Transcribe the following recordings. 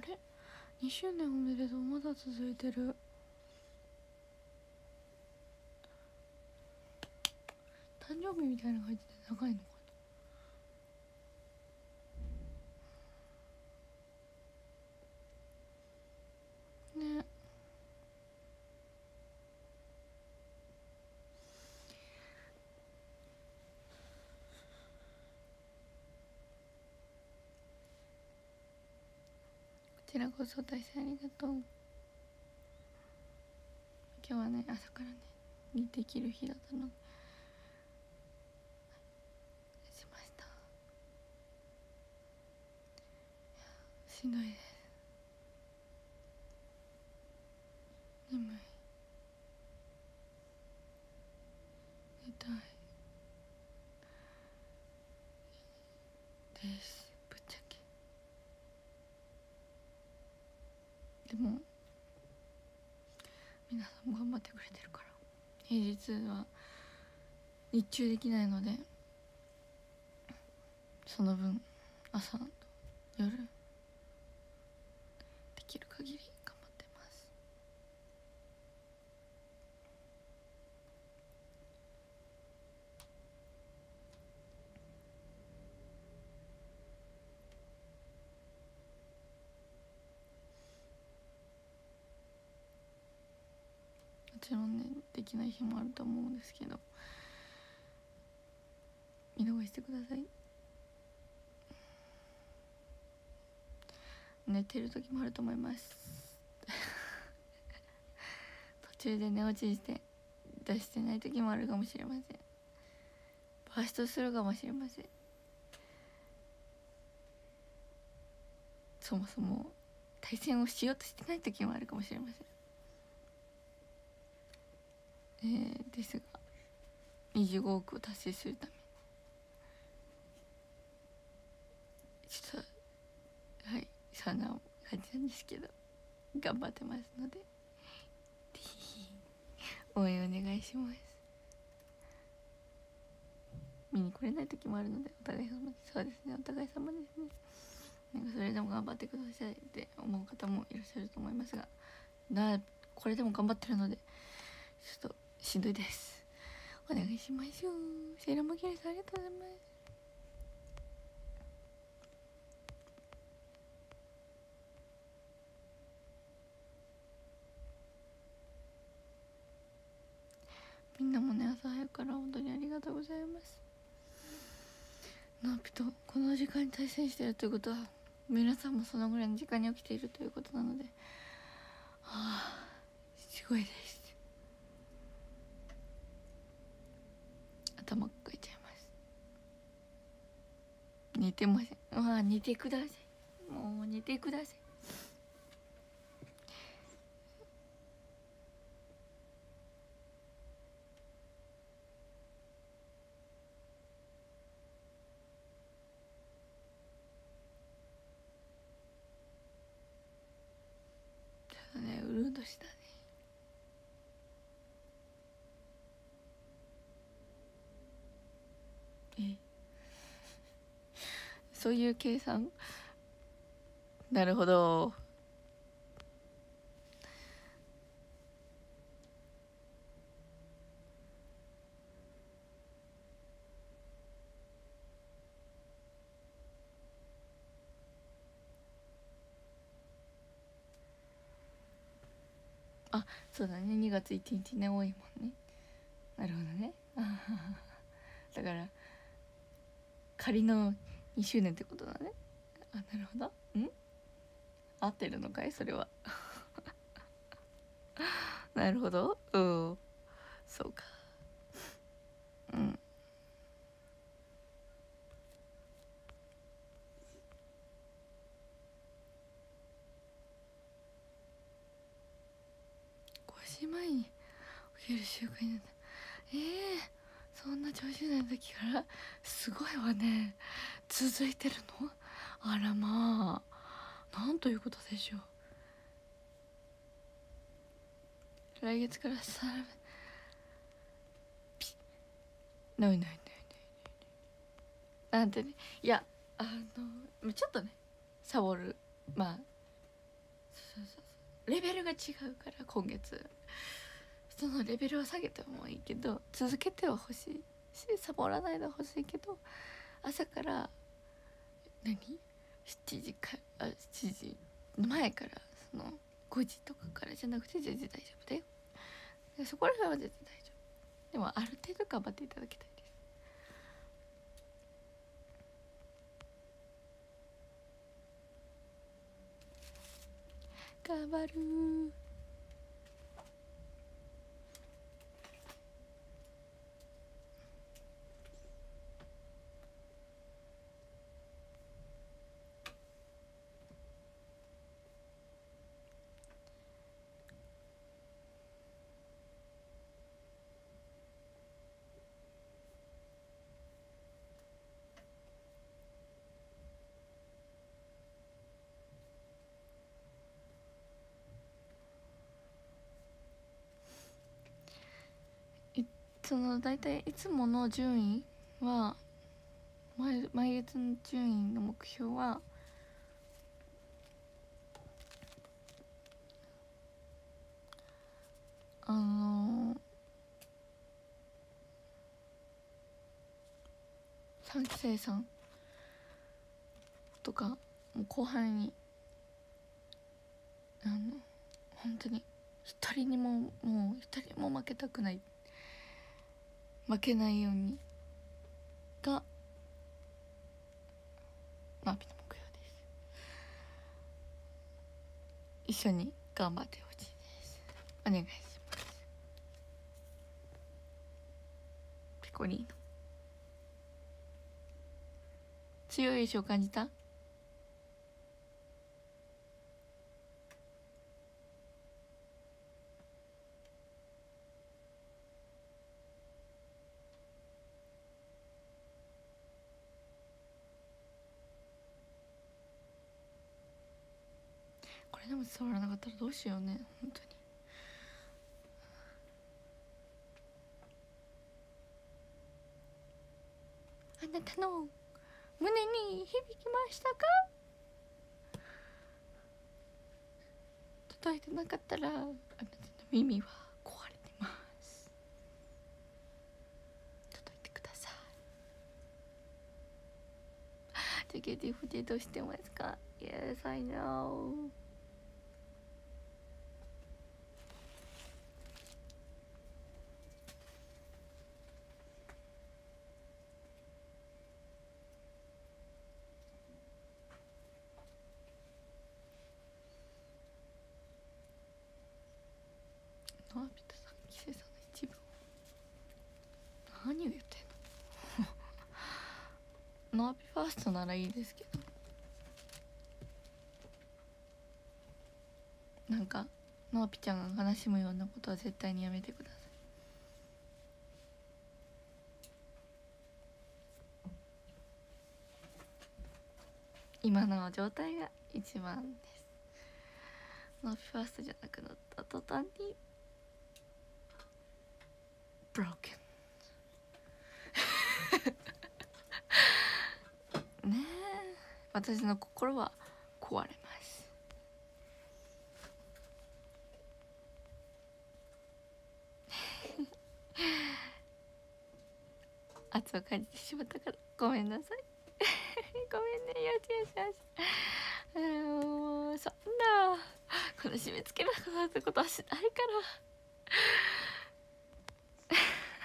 れ2周年おめでとう、まだ続いてる。誕生日みたいな感じで長いのかなね。こちらこそ大変ありがとう。今日はね朝からねできる日だったのでしました。しんどいです。眠い、寝たいですぶっちゃけ。でも皆さんも頑張ってくれてるから平日は日中できないので、その分朝と夜できる限り頑張ってます。もちろんねできない日もあると思うんですけど、見逃してください。寝てる時もあると思います途中で寝落ちして出してない時もあるかもしれません。バーストするかもしれません。そもそも対戦をしようとしてない時もあるかもしれません。ですが25億を達成するためちょっとはいそんな感じなんですけど頑張ってますので応援お願いします。見に来れない時もあるのでお互い様です。そうですね、お互い様ですね。なんかそれでも頑張ってくださいって思う方もいらっしゃると思いますが、これでも頑張ってるのでちょっとしんどいです。お願いしましょう。セイラモギリさんありがとうございます。みんなもね朝早くから本当にありがとうございます。ナーピとこの時間に対戦しているということは皆さんもそのぐらいの時間に起きているということなので、すごいです。頭かいちゃいます。寝てません。寝てください。もう寝てください。ちょっとねうるうとしたね。そういう計算。なるほど。そうだね、2月1日ね多いもんね。なるほどね。だから仮の2周年ってことだね。なるほど。合ってるのかいそれはなるほど。そうか。5時前に起きる習慣になった。そんな調子ない時からすごいわね。続いてるの？あらまあ、なんということでしょう。来月からないなんてね。いやちょっとねサボるレベルが違うから、今月そのレベルを下げてもいいけど続けてはほしいし、サボらないでほしいけど、朝から7時か7時前から、その5時とかからじゃなくて全然大丈夫だよ。そこら辺は全然大丈夫。でもある程度頑張っていただきたいです。頑張るその大体いつもの順位は毎月の順位の目標は3期生さんとかもう後半に本当に一人も負けたくない、負けないようにがナビの目標です。一緒に頑張ってほしいです。お願いします。ピコリーノ強い意志を感じた？これでも伝わらなかったらどうしようね、本当に。あなたの胸に響きましたか？届いてなかったらあなたの耳は壊れてます。届いてください。ジャケティフテどうしてますか？ Yes, I know。ナビタさん、キセさんの一部何を言ってんのナビファーストならいいですけど、なんかナーピちゃんが悲しむようなことは絶対にやめてください。今の状態が一番です。ナーピファーストじゃなくなった途端にbroken ねえ、私の心は壊れます。圧を感じてしまったからごめんなさいごめんね。よしよしよし、もうそんなこの締め付けなくなったことはしないから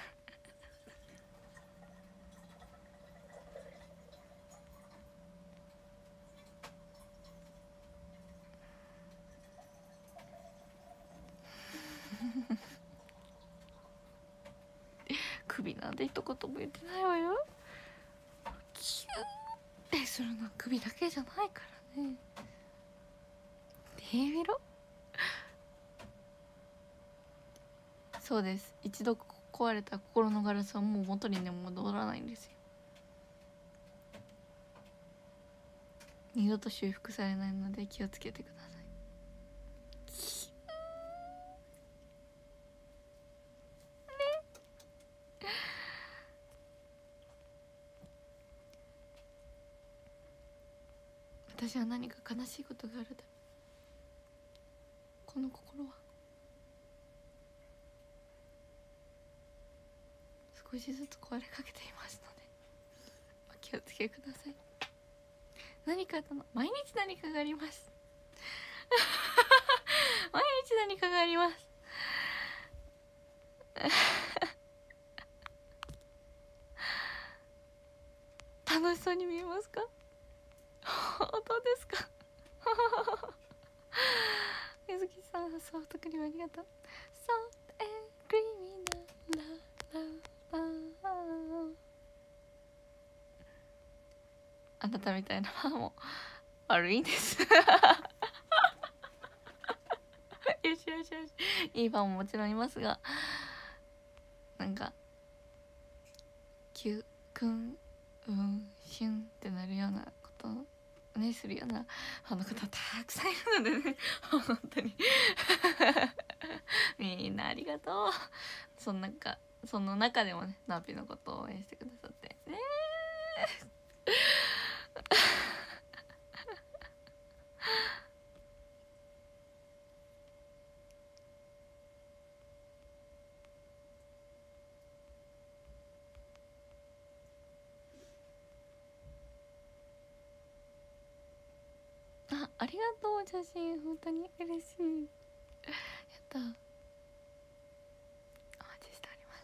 首なんて一言も言ってないわよ。キューってするのは首だけじゃないからね。手見ろ。そうです、一度壊れた心のガラスはもう元にね戻らないんですよ。二度と修復されないので気をつけてください。私は何か悲しいことがあるたびこの心は。少しずつ壊れかけていますのでお気をつけください。何かとの毎日何かがあります毎日何かがあります楽しそうに見えますか本当ですか水木さんソフトクリームありがとう。ソフトクリーミーなラララあなたみたいなファンも悪いんですよしよしよし、いいファンももちろんいますが、なんかキュクンシュンってなるようなことをねするようなファンの方たくさんいるのでね本当にみんなありがとう。その中でもねナーピのことを応援してくださってねありがとう。写真本当に嬉しい。やったお待ちしております。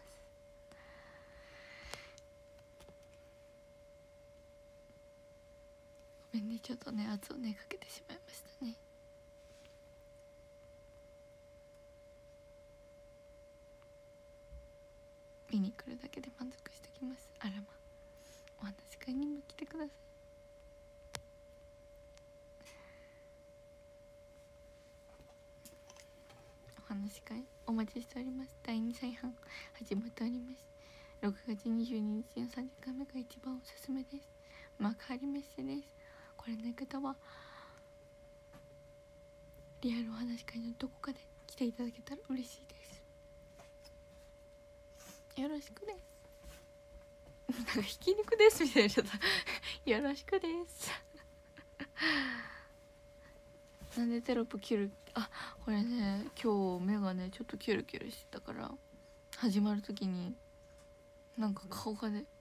ごめんね、ちょっとね圧をねかけてしまいましたね。見に来るだけで満足してきます。あらま、お話し会にも来てください。お話し会お待ちしております。第2再販始まっております。6月22日の3時間目が一番おすすめです。幕張メッセです。これの方はリアルお話し会のどこかで来ていただけたら嬉しいです。よろしくです。なんかひき肉ですみたいなちょっとよろしくですなんでテロップキュル、あ、これね今日目がねちょっとキュルキュルしてたから始まる時になんか顔がね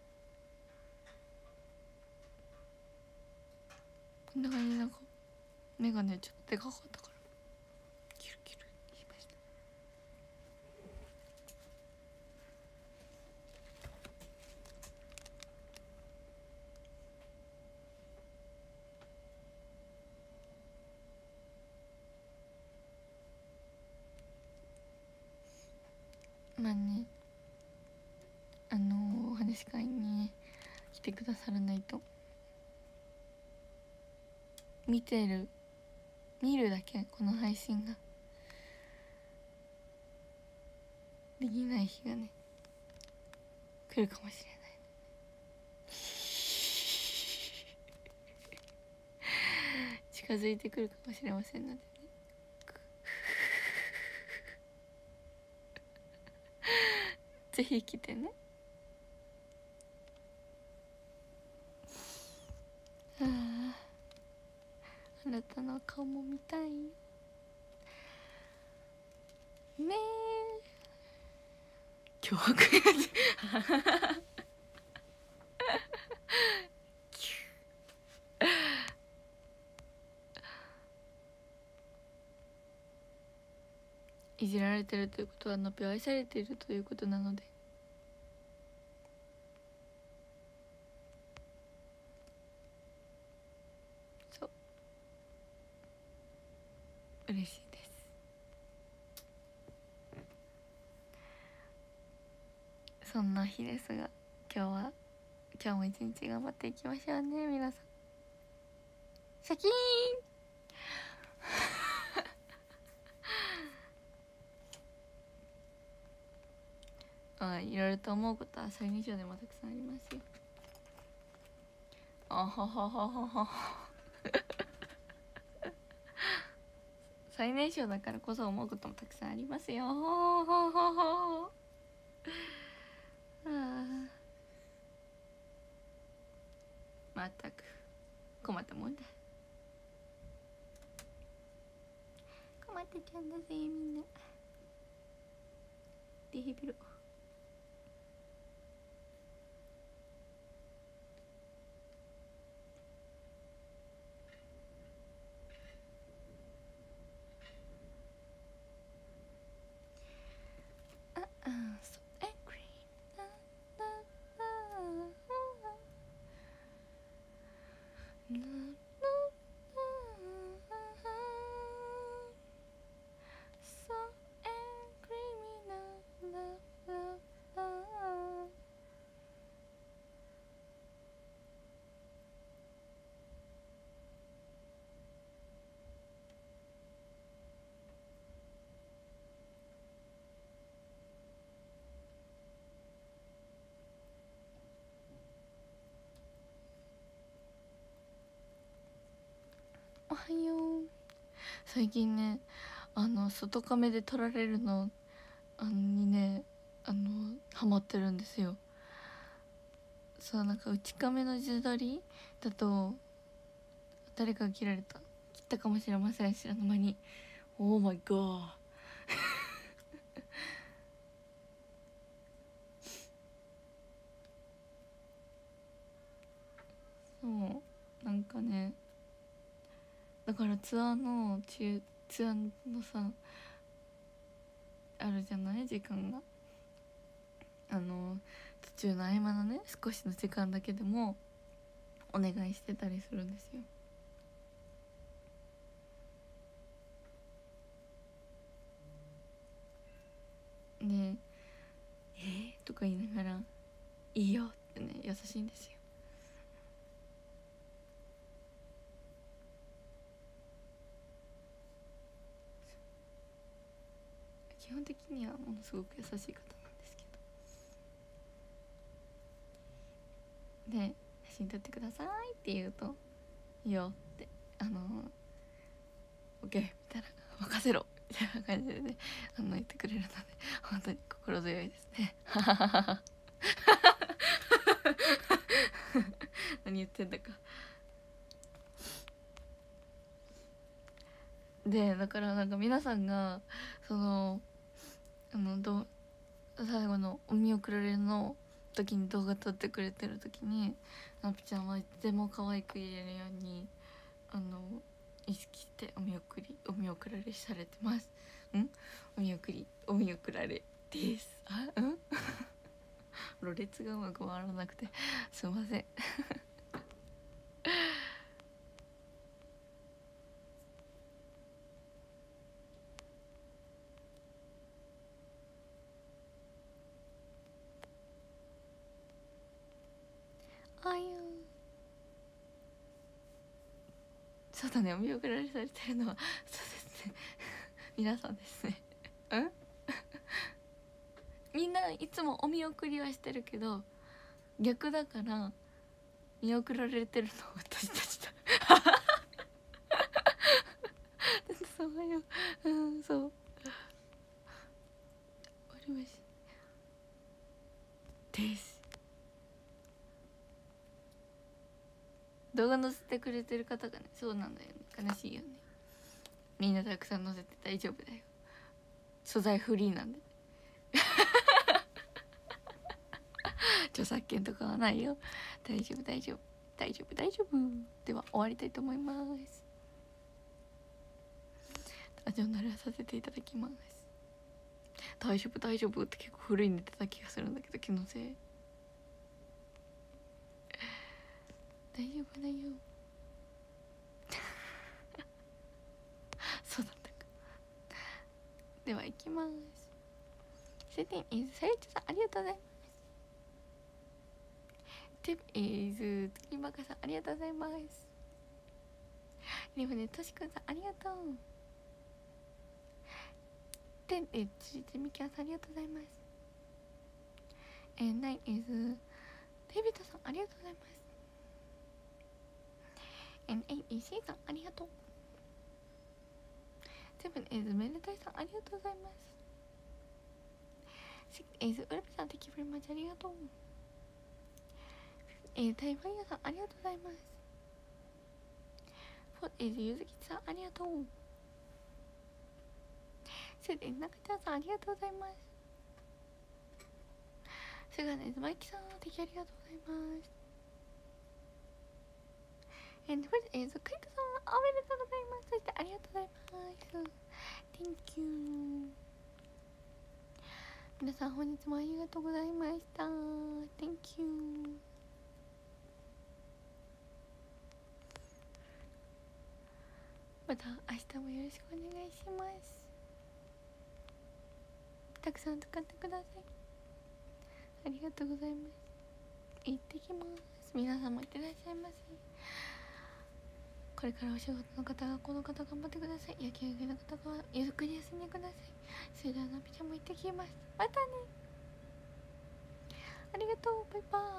こんな感じでなんか目がねちょっとでかかったからキュルキュルしました。まあねお話し会にね来てくださらないと見るだけこの配信ができない日がね来るかもしれない近づいてくるかもしれませんのでねぜひ来てね。あなたの顔も見たいよねえ。脅迫やいじられてるということはのぴを愛されているということなのでそう嬉しいです。そんな日ですが今日も一日頑張っていきましょうね皆さん。シャキーンいろいろと思うことはそれ以上でもたくさんありますよ。あははははは最年少だからこそ思うこともたくさんありますよ。まったく困ったもんだ。困っ待ってちゃんだぜみんな。デヘビロ。So angry. So angry, love. おはよう。最近ね、外カメで撮られるのにね、ハマってるんですよ。そう、なんか内カメの自撮りだと誰かが切ったかもしれません。知らぬ間に。オーマイガー。そうなんかね、だからツアーのさあるじゃない、時間が途中の合間のね少しの時間だけでもお願いしてたりするんですよ。でとか言いながら「いいよ」ってね、優しいんですよ。基本的にはものすごく優しい方なんですけど、で「写真撮ってください」って言うと「いいよ」ってオッケーみたいな、任せろみたいな感じでね言ってくれるので本当に心強いですね。何言ってんだか。でだからなんか皆さんがその最後のお見送られの時に動画撮ってくれてる時になぴちゃんはいつでも可愛く言えるように意識してお見送られされてます。お見送られです。ろれつがうまく回らなくてすいません。そうだね、お見送られされてるのはそうですね。皆さんですね。みんないつもお見送りはしてるけど逆だから見送られてるのは私たちだ。そうよ、そう終わりましです。動画載せてくれてる方がね、そうなんだよね、悲しいよね。みんなたくさん載せて大丈夫だよ、素材フリーなんで。著作権とかはないよ。大丈夫では終わりたいと思います。ラジオ慣れさせていただきます。大丈夫って結構古い寝てた気がするんだけど気のせい。大丈夫だよ。そうだったか。では行きます。セティンイズサリチさんありがとうございます。テプイズ月バカさんありがとうございます。リムネトシくんさんありがとう。テンチミキャンさんありがとうございます。ナインイズデビットさんありがとうございます。NAEC さんありがとう。セブンイズメルタイさんありがとうございます。シックイズウルピさん Thank you very much ありがとう。タイファイヤーさんありがとうございます。フォーイズゆずきさんありがとう。 すでに中田さんありがとうございます。菅根マイキさん的ありがとうございます。カイトさんおめでとうございます。そしてありがとうございます。 Thank you。 皆さん本日もありがとうございました。 Thank you。 また明日もよろしくお願いします。たくさん使ってください。ありがとうございます。行ってきます。皆さんもいってらっしゃいませ。これからお仕事の方がこの方頑張ってください。野球部の方はゆっくり休んでください。それではのびちゃんも行ってきます。またね。ありがとう。バイバーイ。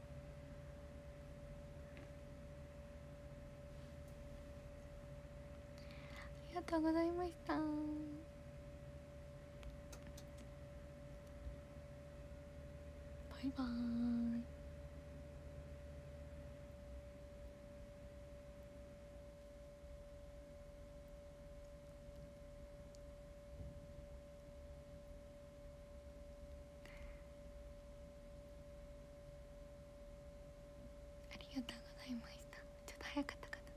ありがとうございました。バイバーイ。ありがとうございました。ちょっと早かったかな。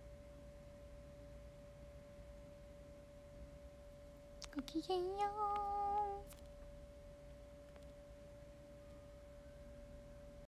ごきげんよう。